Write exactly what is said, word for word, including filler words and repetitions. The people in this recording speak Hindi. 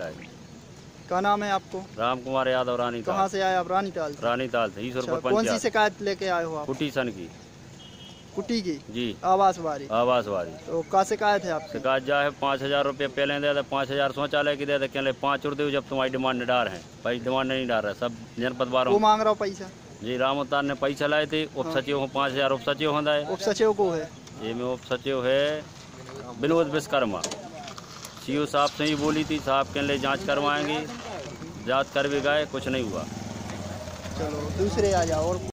है। क्या नाम है आपको? राम कुमार यादव, रानी ताल। कहाँ से आए आप? रानी ताल से। रानी ताल से ईश्वरपुर अच्छा, कौन सी पंचायत। शिकायत लेके आए हो आप? कुटी सन की। कुटी की? जी। आवास वाली? आवास वाली। तो क्या शिकायत है आपकी? शिकायत जा है पाँच हजार रुपये पहले दे दे, पाँच हजार शौचालय की दे दे, कहले पाँच रुपये जब तुम्हारी डिमांड डार है। भाई डिमांड नहीं डाल रहा, सब जनपद बार वो मांग रहा हो पैसा? जी। राम अवतार ने पैसा लाए थे। उप सचिव हो पाँच हजार उप सचिव होता है। उप सचिव को है? ये में उप सचिव है विनोद विश्वकर्मा। सीओ साहब से ही बोली थी, साहब के लिए जांच करवाएंगे, जांच कर भी गए, कुछ नहीं हुआ। चलो दूसरे आ जाओ। और